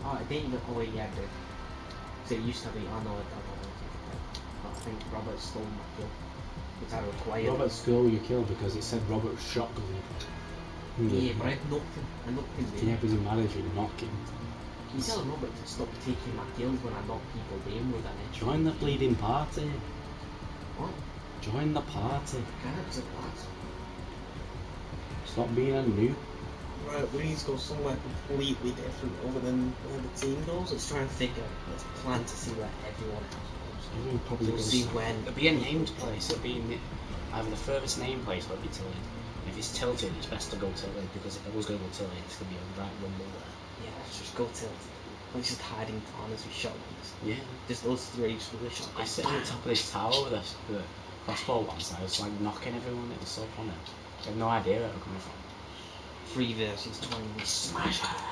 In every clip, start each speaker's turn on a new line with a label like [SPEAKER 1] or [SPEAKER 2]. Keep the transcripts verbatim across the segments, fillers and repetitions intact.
[SPEAKER 1] Oh, I didn't even. Oh wait, yeah, I did. So it used to be. Oh no, I don't know. I think Robert stole my kill. Which I required.
[SPEAKER 2] Robert stole your kill because it said Robert shotgun.
[SPEAKER 1] Yeah, but I had nothing. I knocked him down.
[SPEAKER 2] Yeah, because your manager knocking.
[SPEAKER 1] Can you tell Robert to stop taking my kills when I knock people down with an edge?
[SPEAKER 2] Join the bleeding party.
[SPEAKER 1] What?
[SPEAKER 2] Join the party.
[SPEAKER 1] Can't say what?
[SPEAKER 2] Stop being a noob.
[SPEAKER 1] Right, we need to go somewhere completely different other than where the team goes. Let's try and figure, let's plan to see where everyone else goes.
[SPEAKER 2] Everyone probably
[SPEAKER 1] We'll
[SPEAKER 2] goes.
[SPEAKER 1] see when.
[SPEAKER 3] It'll be a named place. It'll be in the, either the furthest named place or it'll be tilted. If it's tilted, it's best to go tilted because if it was going to go tilted, it's going to be a right rumble there.
[SPEAKER 1] Yeah, let's just go tilt. Let's just hide in corners with shotguns.
[SPEAKER 3] Yeah.
[SPEAKER 1] Just us three just with shotguns.
[SPEAKER 3] I sit on the top of this tower with this, the crossbow once. I was like knocking everyone. It was so funny. I have no idea where it was coming from.
[SPEAKER 1] Three versus twenty. We smash it.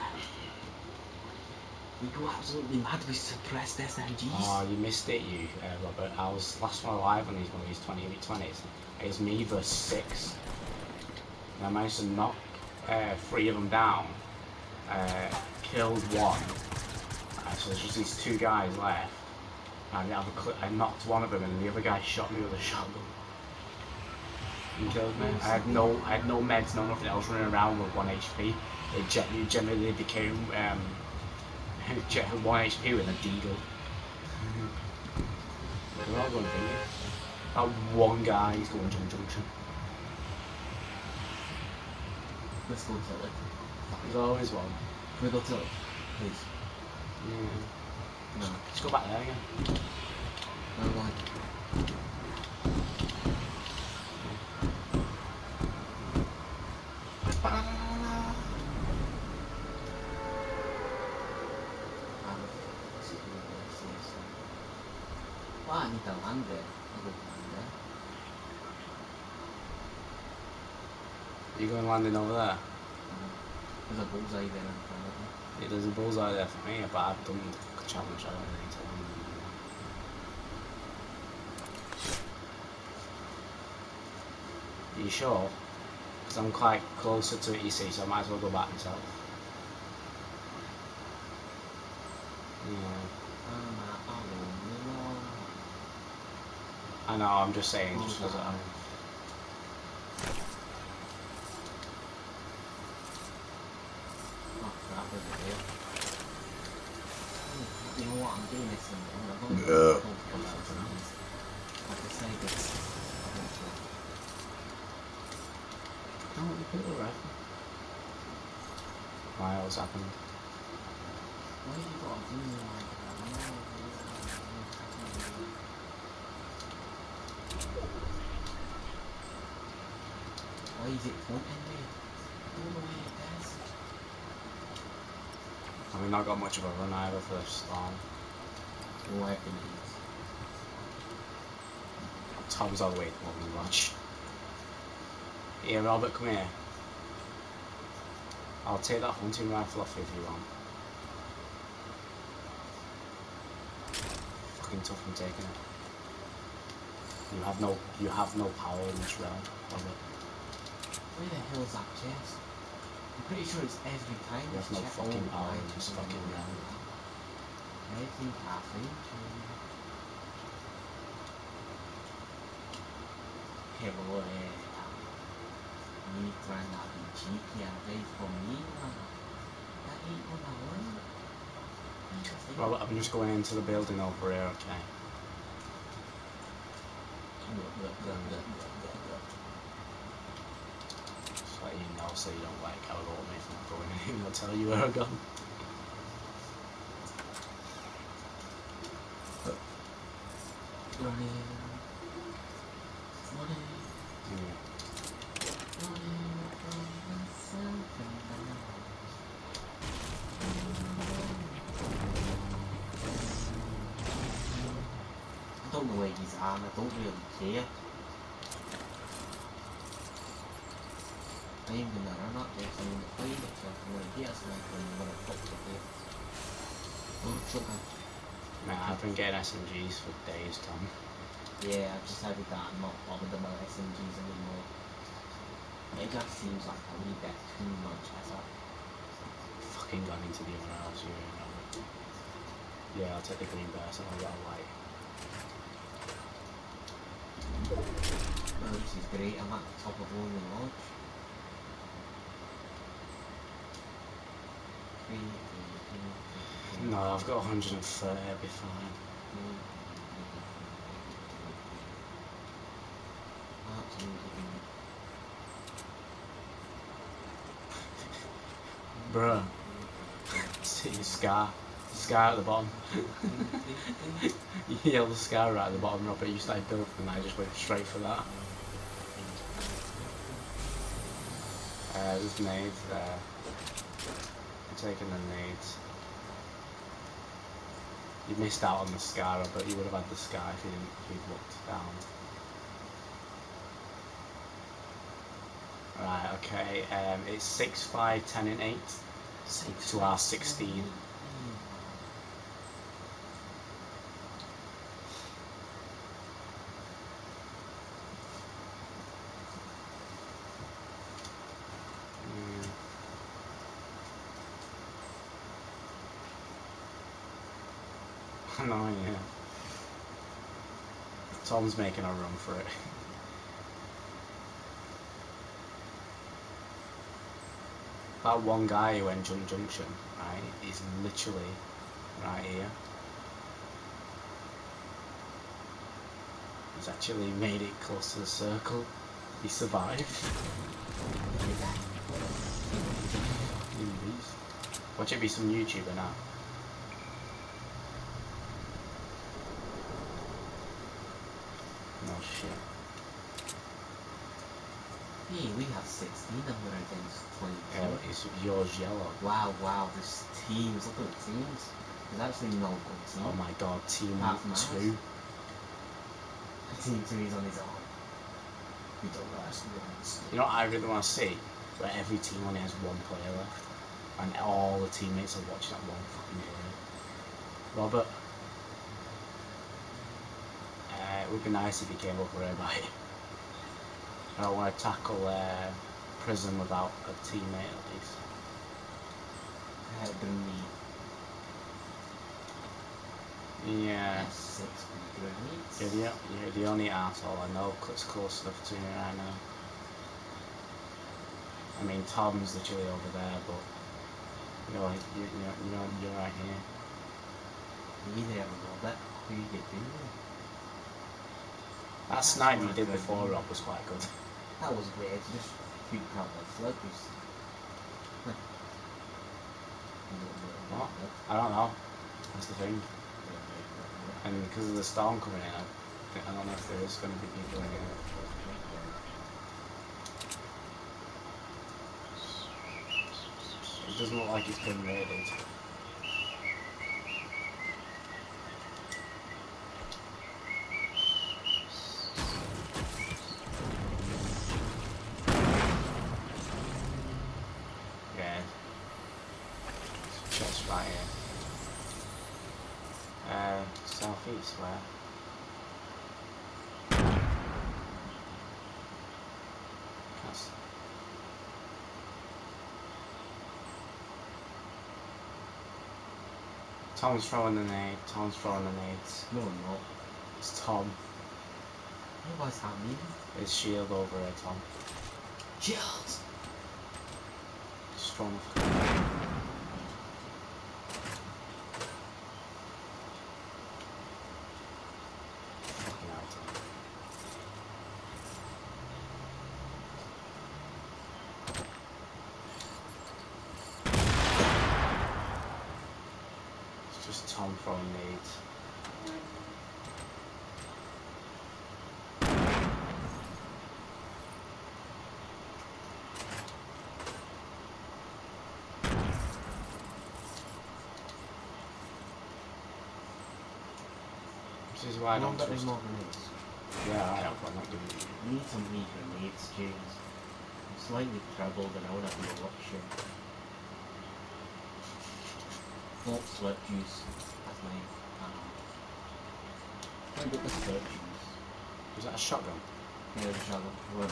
[SPEAKER 1] We go absolutely mad. We suppressed S M Gs.
[SPEAKER 3] Oh, you missed it, you, uh, Robert. I was last one alive on these one of these twenty v twenties. It was me versus six. And I managed to knock uh, three of them down. Uh, killed one. Uh, so there's just these two guys left. And I, I knocked one of them, and the other guy shot me with a shotgun. And killed me. I had no, I had no meds, no nothing else running around with one H P. It gen generally became um, one H P with a deagle. They're all going to be. That one guy is going to junction.
[SPEAKER 1] Let's go tilt it.
[SPEAKER 3] There's always one.
[SPEAKER 1] Can we go tilt it? Please.
[SPEAKER 3] Yeah.
[SPEAKER 1] No.
[SPEAKER 3] Just go back there again.
[SPEAKER 1] No, why? Well, I need to land there. I'll go land there.
[SPEAKER 3] Are you going landing over there?
[SPEAKER 1] There's a bullseye there in front of me.
[SPEAKER 3] Yeah, there's a bullseye there for me, but I've done the challenge. I don't need to land. Are you sure? Because I'm quite closer to it, you see, so I might as well go back myself. Yeah. I know, I'm just saying, just because I'm...
[SPEAKER 1] You know what, I'm doing this and I'm going to
[SPEAKER 3] Yeah.
[SPEAKER 1] like I say this.
[SPEAKER 3] Oh, you put it right. Why, what's happened?
[SPEAKER 1] Why have you got to do me like that? Why is it pointing me? I don't know why it does.
[SPEAKER 3] And we've not got much of a run either for this storm.
[SPEAKER 1] Why it is.
[SPEAKER 3] Tom's all the way to what we watch. Here, Robert, come here. I'll take that hunting rifle off if you want. Fucking tough from taking it. You have no, you have no power in this realm, Robert.
[SPEAKER 1] Where the hell is that chest? I'm pretty sure it's every time.
[SPEAKER 3] You have no
[SPEAKER 1] check
[SPEAKER 3] fucking
[SPEAKER 1] all
[SPEAKER 3] power in
[SPEAKER 1] the
[SPEAKER 3] this
[SPEAKER 1] items
[SPEAKER 3] fucking
[SPEAKER 1] in the
[SPEAKER 3] realm.
[SPEAKER 1] I think I think. Okay, well, uh, me trying to be cheeky and pay for me. That ain't what I want. Interesting.
[SPEAKER 3] Robert, I'm just going into the building over here, okay?
[SPEAKER 1] Look, look, look, look, look, look, look.
[SPEAKER 3] Just let you know so you don't like how it all me from going in. I'll tell you where I've gone.
[SPEAKER 1] Running. Running.
[SPEAKER 3] Yeah.
[SPEAKER 1] Running from something else. I don't know where he's at, I don't really care. I'm gonna run up there, so I'm gonna play it, so I'm gonna get us one and I'm gonna pop it there. Oh, sugar.
[SPEAKER 3] Man, I've been getting S M Gs for days, Tom.
[SPEAKER 1] Yeah, I've decided that I'm not bothered about S M Gs anymore. It just seems like a wee bit too much effort.
[SPEAKER 3] Fucking gone into the other house here, Robert. Yeah, I'll take the green burst. I'll get a white.
[SPEAKER 1] Oh, this is great. I'm at the top of Lonely Lodge. Three, three, three, three,
[SPEAKER 3] No, I've got one hundred thirty. I'll be fine.
[SPEAKER 1] Absolutely.
[SPEAKER 3] Bruh. See your scar. Scar at the bottom. Yellow scar right at the bottom, Robert. You started building and I just went straight for that. Uh, there's nades there. I'm taking the nades. You missed out on the scar, but you would have had the scar if you didn't if you'd looked down. Right, okay. Um, it's six, five, ten, and eight. Six to our sixteen. No, yeah. Tom's making a run for it. That one guy who went Jump Junction, right, is literally right here. He's actually made it close to the circle. He survived. Watch it be some YouTuber now. No shit.
[SPEAKER 1] Hey, we have sixteen and we're against twenty-two.
[SPEAKER 3] Yeah, but it's yours yellow.
[SPEAKER 1] Wow, wow, there's teams. Look at the teams. There's actually no good team.
[SPEAKER 3] Oh my god, team
[SPEAKER 1] Apart from
[SPEAKER 3] two.
[SPEAKER 1] Team two is on his own. We don't actually want
[SPEAKER 3] You know what I really want to see? Where every team only has one player left. And all the teammates are watching that one fucking player. Robert. Uh, it would be nice if he came over here by it. I don't want to tackle uh, Prism without a teammate at least.
[SPEAKER 1] Uh, grenade.
[SPEAKER 3] Yeah.
[SPEAKER 1] Six grenades.
[SPEAKER 3] You're the, you're the only asshole I know that's close enough to me right now. I mean, Tom's literally over there, but you know, you, you know, you know, you're right here.
[SPEAKER 1] You there, Robert. Who you get doing?
[SPEAKER 3] That snipe you did before, Rob, was quite good.
[SPEAKER 1] That was weird. You just freaked out like sluggies.
[SPEAKER 3] What? I don't know. That's the thing. And because of the storm coming in, I, I don't know if there is going to be people in here. It doesn't look like it's been raided. Yeah. Shots right here. Uh, southeast, where? That's... Tom's throwing the nade, Tom's throwing the nades.
[SPEAKER 1] No, no.
[SPEAKER 3] It's Tom.
[SPEAKER 1] What's happening?
[SPEAKER 3] His shield over here, Tom.
[SPEAKER 1] Shields!
[SPEAKER 3] Strong. Fucking hell, Tom. It's just Tom throwing nades. This is why I don't
[SPEAKER 1] got any
[SPEAKER 3] trust.
[SPEAKER 1] more grenades.
[SPEAKER 3] Yeah, I have. I'm not giving you.
[SPEAKER 1] You need some meat grenades, James. I'm slightly troubled and I want to be a luxury. Not sweat juice. That's my. Uh, I got the sweat juice.
[SPEAKER 3] Was that a shotgun?
[SPEAKER 1] Yeah, the shotgun. Run.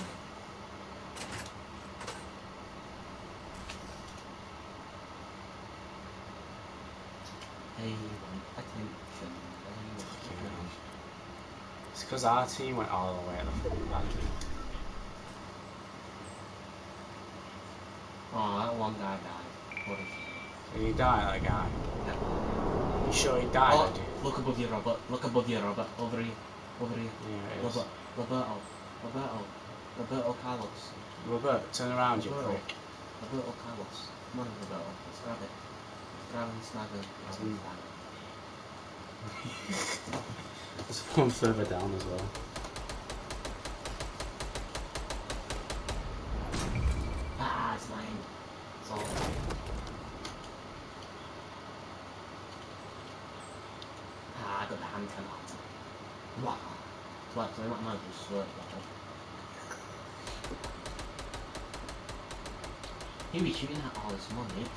[SPEAKER 1] They want attention. They want attention.
[SPEAKER 3] It's because our team went all the way at the fucking back.
[SPEAKER 1] Oh, that one guy died. What a shame.
[SPEAKER 3] Did he die, that guy?
[SPEAKER 1] Yeah.
[SPEAKER 3] You sure he died?
[SPEAKER 1] Oh,
[SPEAKER 3] Did you?
[SPEAKER 1] look above you, Robert. Look above you, Robert. Over here. Over here.
[SPEAKER 3] Yeah, it is.
[SPEAKER 1] Robert. Roberto. Roberto. Roberto Carlos.
[SPEAKER 3] Robert, turn around, you
[SPEAKER 1] Roberto.
[SPEAKER 3] prick.
[SPEAKER 1] Roberto Carlos. Come on, Roberto. Let's grab it. Let's grab and snag it. Grab and snag it.
[SPEAKER 2] There's one further down as well.
[SPEAKER 1] Ah, it's mine. It's all. Ah, I got the hand cannon. Wow. So that's why my man just swear like He be shooting at all this money.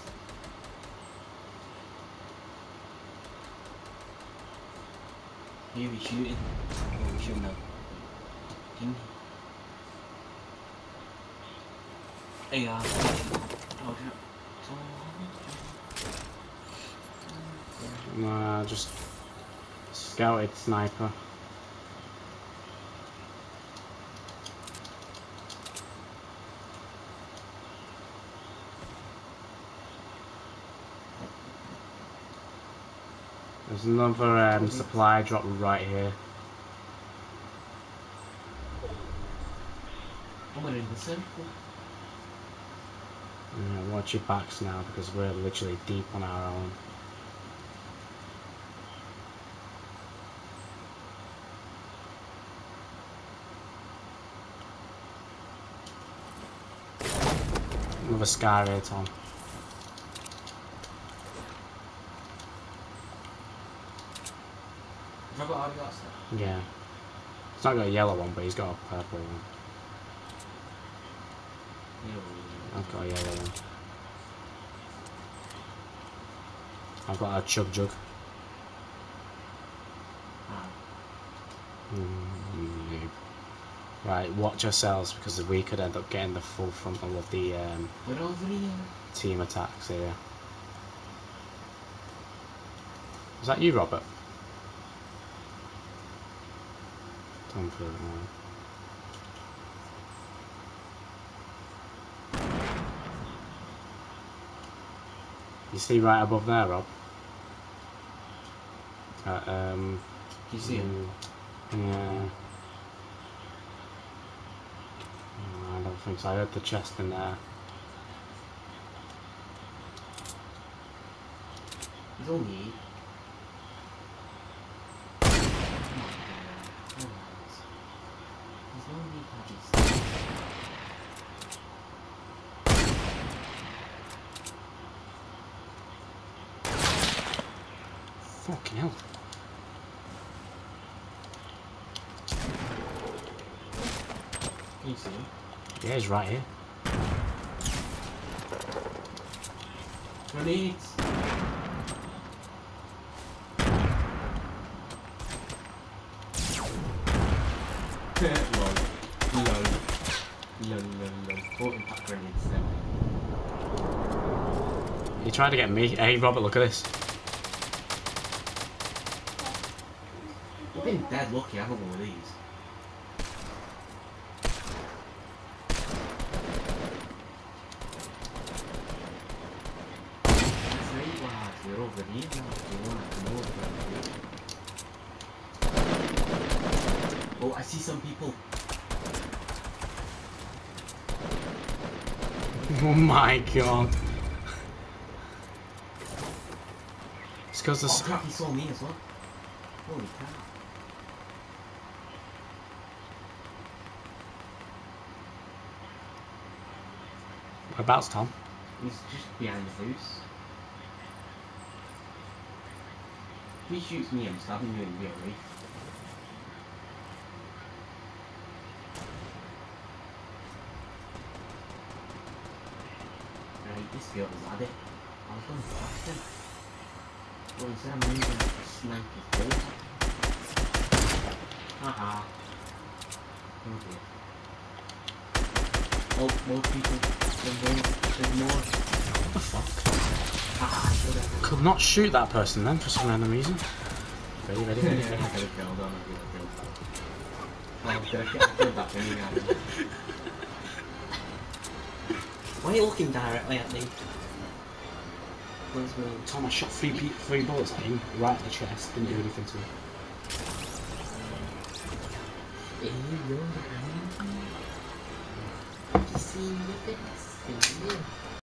[SPEAKER 1] He be shooting. Oh, we shooting now. King. Hey, uh, oh,
[SPEAKER 3] Nah, just scouted sniper. There's another um, supply drop right here.
[SPEAKER 1] I'm in the circle.
[SPEAKER 3] Yeah, watch your backs now because we're literally deep on our own. Another sky ray, Tom.
[SPEAKER 1] Robert already got stuff.
[SPEAKER 3] Yeah. He's not got a yellow one, but he's got a purple one. I've got a yellow one. I've got a chug jug.
[SPEAKER 1] Ah.
[SPEAKER 3] Mm, right, watch yourselves because we could end up getting the full frontal of the um,
[SPEAKER 1] We're over here.
[SPEAKER 3] team attacks here. Is that you, Robert? Tom for it. You see right above there, Rob? Uh, um,
[SPEAKER 1] Do you see him?
[SPEAKER 3] Yeah. Oh, I don't think so. I heard the chest in there.
[SPEAKER 1] He's only. There's no need to have these.
[SPEAKER 3] Fucking hell.
[SPEAKER 1] Can you see him?
[SPEAKER 3] Yeah, he's right here.
[SPEAKER 1] Grenades! lol. Lol. Lol, lol, lol. Four impact grenades then.
[SPEAKER 3] He tried to get me. Hey, Robert, look at this.
[SPEAKER 1] I've been dead lucky, I haven't one of these. That's right, lads. You're over here now. You want to know about it. Oh, I see some people.
[SPEAKER 3] Oh my god. It's because
[SPEAKER 1] Oh
[SPEAKER 3] the.
[SPEAKER 1] crap, he saw me as well. Holy crap.
[SPEAKER 3] Whereabouts, Tom?
[SPEAKER 1] He's just behind the house. If he shoots me, I'm stabbing you in real life. Right, this girl was at it. I was going past him. Well, instead of moving to snipe his ball. Haha. Okay. Oh, more people. There's more. There's more.
[SPEAKER 3] What the fuck?
[SPEAKER 1] Ah, should have.
[SPEAKER 3] Could not shoot that person then for some random reason. Ready, ready, ready,
[SPEAKER 1] I
[SPEAKER 3] ready.
[SPEAKER 1] could have killed him if he had killed that. Oh, I could have killed that thing again.
[SPEAKER 4] Why are you looking directly at me? Where's me?
[SPEAKER 3] Tom, I shot three, pe- three bullets at him, right at the chest, didn't do anything to him.
[SPEAKER 4] Hey, you're the guy. See you, see you.